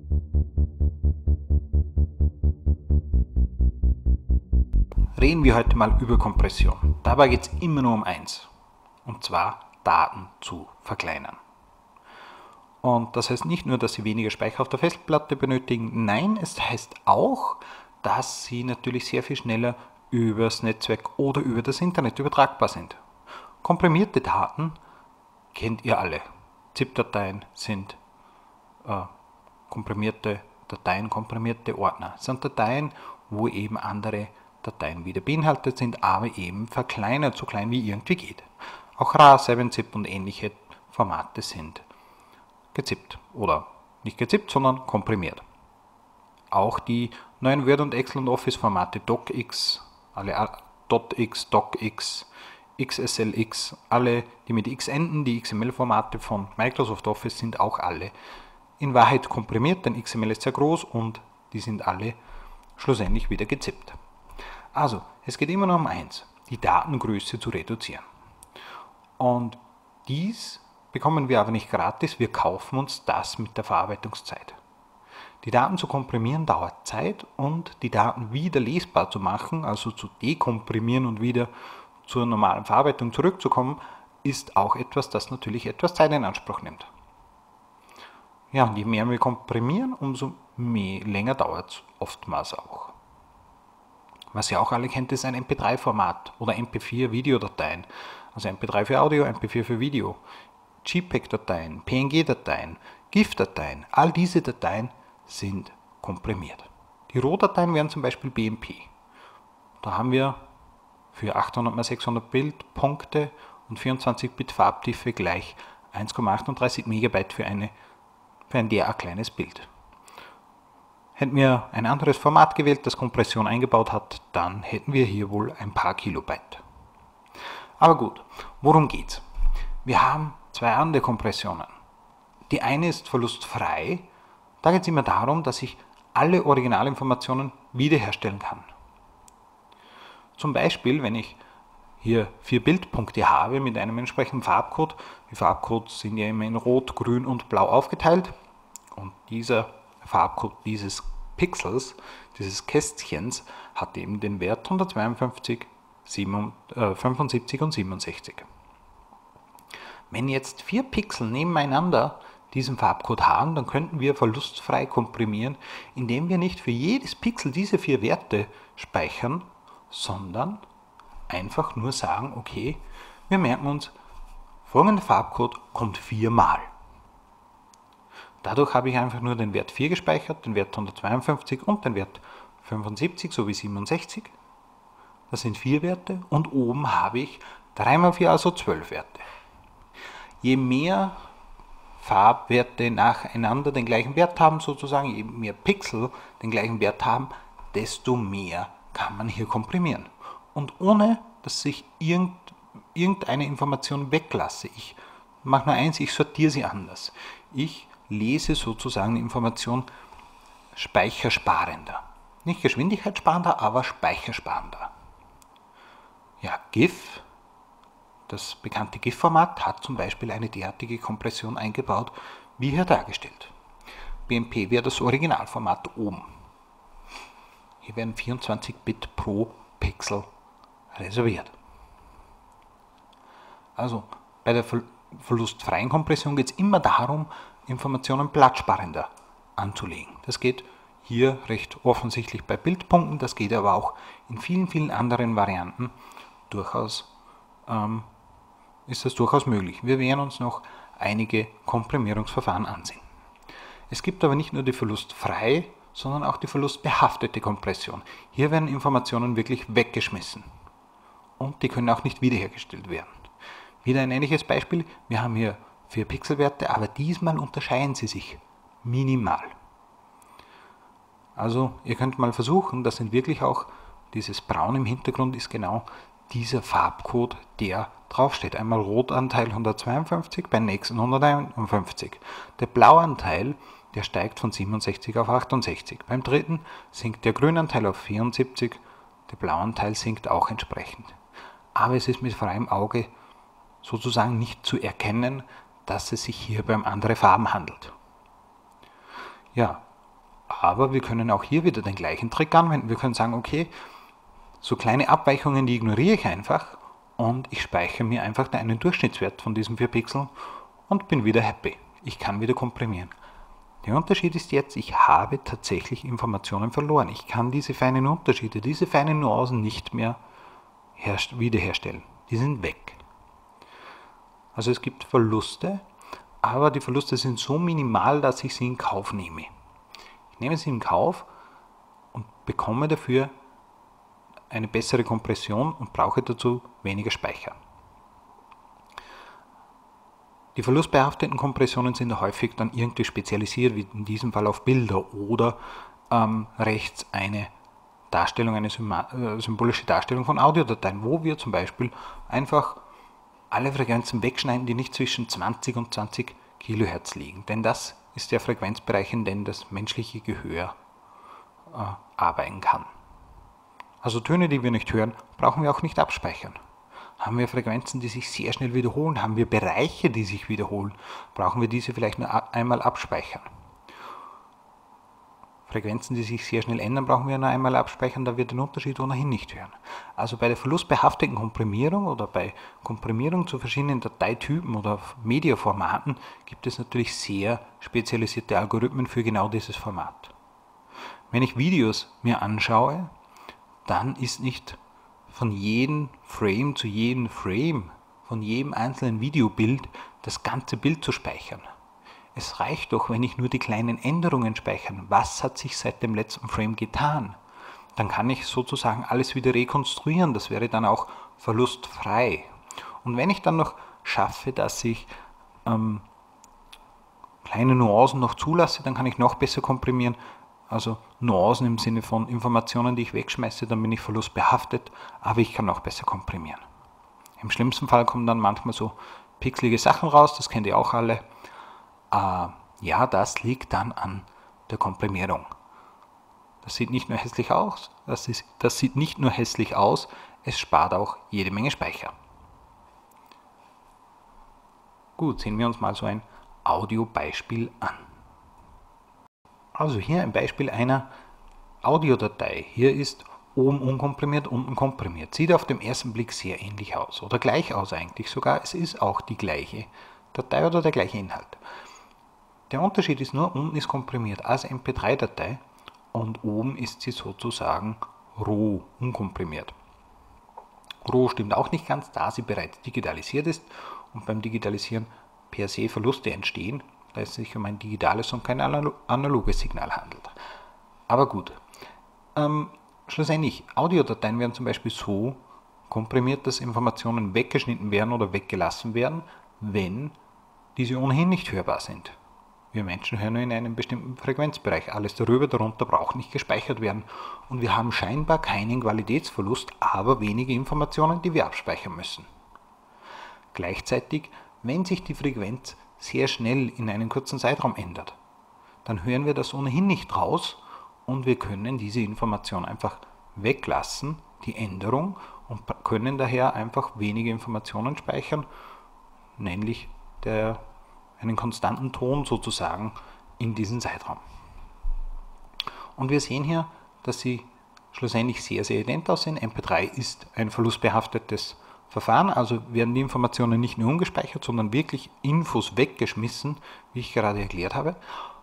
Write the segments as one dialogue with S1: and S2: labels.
S1: Reden wir heute mal über Kompression. Dabei geht es immer nur um eins, und zwar Daten zu verkleinern. Und das heißt nicht nur, dass Sie weniger Speicher auf der Festplatte benötigen, nein, es heißt auch, dass Sie natürlich sehr viel schneller übers Netzwerk oder über das Internet übertragbar sind. Komprimierte Daten kennt ihr alle. ZIP-Dateien sind komprimierte Dateien, komprimierte Ordner. Das sind Dateien, wo eben andere Dateien wieder beinhaltet sind, aber eben verkleinert, so klein wie irgendwie geht. Auch RAR, 7-Zip und ähnliche Formate sind gezippt oder nicht gezippt, sondern komprimiert. Auch die neuen Word und Excel und Office Formate DocX, alle .x, DocX, XSLX, alle, die mit X enden, die XML-Formate von Microsoft Office sind auch alle in Wahrheit komprimiert, denn XML ist sehr groß und die sind alle schlussendlich wieder gezippt. Also, es geht immer nur um eins, die Datengröße zu reduzieren. Und dies bekommen wir aber nicht gratis, wir kaufen uns das mit der Verarbeitungszeit. Die Daten zu komprimieren dauert Zeit und die Daten wieder lesbar zu machen, also zu dekomprimieren und wieder zur normalen Verarbeitung zurückzukommen, ist auch etwas, das natürlich etwas Zeit in Anspruch nimmt. Ja, und je mehr wir komprimieren, umso länger dauert es oftmals auch. Was ihr auch alle kennt, ist ein MP3-Format oder MP4-Videodateien. Also MP3 für Audio, MP4 für Video, JPEG-Dateien, PNG-Dateien, GIF-Dateien. All diese Dateien sind komprimiert. Die Rohdateien wären zum Beispiel BMP. Da haben wir für 800 x 600 Bildpunkte und 24-Bit Farbtiefe gleich 1,38 MB für ein derart kleines Bild. Hätten wir ein anderes Format gewählt, das Kompression eingebaut hat, dann hätten wir hier wohl ein paar Kilobyte. Aber gut, worum geht's? Wir haben zwei andere Kompressionen. Die eine ist verlustfrei. Da geht es immer darum, dass ich alle Originalinformationen wiederherstellen kann. Zum Beispiel, wenn ich hier 4 Bildpunkte habe mit einem entsprechenden Farbcode. Die Farbcodes sind ja immer in Rot, Grün und Blau aufgeteilt. Und dieser Farbcode dieses Pixels, dieses Kästchens, hat eben den Wert 152, 75 und 67. Wenn jetzt 4 Pixel nebeneinander diesen Farbcode haben, dann könnten wir verlustfrei komprimieren, indem wir nicht für jedes Pixel diese 4 Werte speichern, sondern einfach nur sagen, okay, wir merken uns, folgender Farbcode kommt 4 Mal. Dadurch habe ich einfach nur den Wert 4 gespeichert, den Wert 152 und den Wert 75 sowie 67. Das sind 4 Werte und oben habe ich 3 mal 4, also 12 Werte. Je mehr Farbwerte nacheinander den gleichen Wert haben, sozusagen, je mehr Pixel den gleichen Wert haben, desto mehr kann man hier komprimieren. Und ohne, dass ich irgendeine Information weglasse. Ich mache nur eins, ich sortiere sie anders. Ich lese sozusagen die Information speichersparender. Nicht geschwindigkeitssparender, aber speichersparender. Ja, GIF, das bekannte GIF-Format, hat zum Beispiel eine derartige Kompression eingebaut, wie hier dargestellt. BMP wäre das Originalformat oben. Hier werden 24 Bit pro Pixel reserviert. Also bei der verlustfreien Kompression geht es immer darum, Informationen platzsparender anzulegen. Das geht hier recht offensichtlich bei Bildpunkten, das geht aber auch in vielen, vielen anderen Varianten ist das durchaus möglich. Wir werden uns noch einige Komprimierungsverfahren ansehen. Es gibt aber nicht nur die verlustfreie, sondern auch die verlustbehaftete Kompression. Hier werden Informationen wirklich weggeschmissen und die können auch nicht wiederhergestellt werden. Wieder ein ähnliches Beispiel, wir haben hier 4 Pixelwerte, aber diesmal unterscheiden sie sich minimal. Also ihr könnt mal versuchen, das sind wirklich auch, dieses Braun im Hintergrund ist genau dieser Farbcode, der draufsteht. Einmal Rotanteil 152, beim nächsten 151. Der Blauanteil, der steigt von 67 auf 68. Beim dritten sinkt der Grünanteil auf 74, der Blauanteil sinkt auch entsprechend. Aber es ist mit freiem Auge sozusagen nicht zu erkennen, dass es sich hierbei um andere Farben handelt. Ja, Aber wir können auch hier wieder den gleichen Trick anwenden. Wir können sagen, okay, so kleine Abweichungen, die ignoriere ich einfach und ich speichere mir einfach einen Durchschnittswert von diesen 4 Pixeln und bin wieder happy. Ich kann wieder komprimieren. Der Unterschied ist jetzt, ich habe tatsächlich Informationen verloren. Ich kann diese feinen Unterschiede, diese feinen Nuancen nicht mehr wiederherstellen. Die sind weg. Also es gibt Verluste, aber die Verluste sind so minimal, dass ich sie in Kauf nehme. Ich nehme sie in Kauf und bekomme dafür eine bessere Kompression und brauche dazu weniger Speicher. Die verlustbehafteten Kompressionen sind häufig dann irgendwie spezialisiert, wie in diesem Fall auf Bilder oder rechts eine Darstellung, eine symbolische Darstellung von Audiodateien, wo wir zum Beispiel einfach alle Frequenzen wegschneiden, die nicht zwischen 20 und 20 Kilohertz liegen. Denn das ist der Frequenzbereich, in dem das menschliche Gehör arbeiten kann. Also Töne, die wir nicht hören, brauchen wir auch nicht abspeichern. Haben wir Frequenzen, die sich sehr schnell wiederholen, haben wir Bereiche, die sich wiederholen, brauchen wir diese vielleicht nur einmal abspeichern. Frequenzen, die sich sehr schnell ändern, brauchen wir nur einmal abspeichern, da wir den Unterschied ohnehin nicht hören. Also bei der verlustbehafteten Komprimierung oder bei Komprimierung zu verschiedenen Dateitypen oder Mediaformaten gibt es natürlich sehr spezialisierte Algorithmen für genau dieses Format. Wenn ich Videos mir anschaue, dann ist nicht von jedem Frame zu jedem Frame, von jedem einzelnen Videobild das ganze Bild zu speichern. Es reicht doch, wenn ich nur die kleinen Änderungen speichere. Was hat sich seit dem letzten Frame getan? Dann kann ich sozusagen alles wieder rekonstruieren. Das wäre dann auch verlustfrei. Und wenn ich dann noch schaffe, dass ich kleine Nuancen noch zulasse, dann kann ich noch besser komprimieren. Also Nuancen im Sinne von Informationen, die ich wegschmeiße, dann bin ich verlustbehaftet, aber ich kann noch besser komprimieren. Im schlimmsten Fall kommen dann manchmal so pixelige Sachen raus, das kennt ihr auch alle. Ja, das liegt dann an der Komprimierung. Das sieht nicht nur hässlich aus, es spart auch jede Menge Speicher. Gut, sehen wir uns mal so ein Audiobeispiel an. Also hier ein Beispiel einer Audiodatei. Hier ist oben unkomprimiert, unten komprimiert. Sieht auf den ersten Blick sehr ähnlich aus oder gleich aus eigentlich sogar. Es ist auch die gleiche Datei oder der gleiche Inhalt. Der Unterschied ist nur, unten ist komprimiert als MP3-Datei und oben ist sie sozusagen roh, unkomprimiert. Roh stimmt auch nicht ganz, da sie bereits digitalisiert ist und beim Digitalisieren per se Verluste entstehen, da es sich um ein digitales und kein analoges Signal handelt. Aber gut, schlussendlich, Audiodateien werden zum Beispiel so komprimiert, dass Informationen weggeschnitten werden oder weggelassen werden, wenn diese ohnehin nicht hörbar sind. Wir Menschen hören nur in einem bestimmten Frequenzbereich. Alles darunter braucht nicht gespeichert werden. Und wir haben scheinbar keinen Qualitätsverlust, aber wenige Informationen, die wir abspeichern müssen. Gleichzeitig, wenn sich die Frequenz sehr schnell in einem kurzen Zeitraum ändert, dann hören wir das ohnehin nicht raus und wir können diese Information einfach weglassen, die Änderung, und können daher einfach wenige Informationen speichern, nämlich einen konstanten Ton sozusagen in diesem Zeitraum. Und wir sehen hier, dass sie schlussendlich sehr, sehr ident aussehen. MP3 ist ein verlustbehaftetes Verfahren, also werden die Informationen nicht nur ungespeichert, sondern wirklich Infos weggeschmissen, wie ich gerade erklärt habe.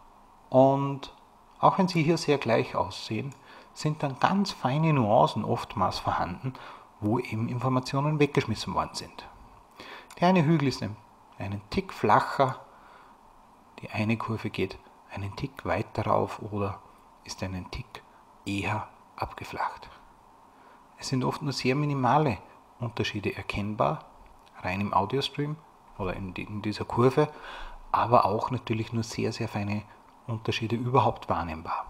S1: Und auch wenn sie hier sehr gleich aussehen, sind dann ganz feine Nuancen oftmals vorhanden, wo eben Informationen weggeschmissen worden sind. Der eine Hügel ist einen Tick flacher, die eine Kurve geht einen Tick weiter rauf oder ist einen Tick eher abgeflacht. Es sind oft nur sehr minimale Unterschiede erkennbar, rein im Audiostream oder in dieser Kurve, aber auch natürlich nur sehr, sehr feine Unterschiede überhaupt wahrnehmbar.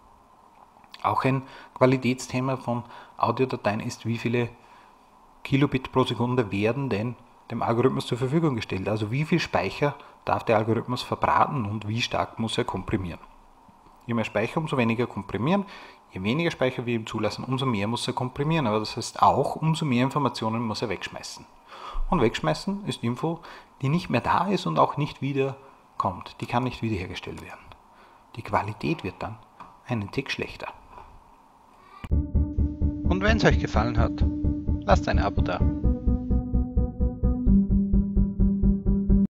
S1: Auch ein Qualitätsthema von Audiodateien ist, wie viele Kilobit pro Sekunde werden denn dem Algorithmus zur Verfügung gestellt. Also wie viel Speicher darf der Algorithmus verbraten und wie stark muss er komprimieren. Je mehr Speicher, umso weniger komprimieren. Je weniger Speicher wir ihm zulassen, umso mehr muss er komprimieren. Aber das heißt auch, umso mehr Informationen muss er wegschmeißen. Und wegschmeißen ist Info, die nicht mehr da ist und auch nicht wieder kommt. Die kann nicht wiederhergestellt werden. Die Qualität wird dann einen Tick schlechter. Und wenn es euch gefallen hat, lasst ein Abo da.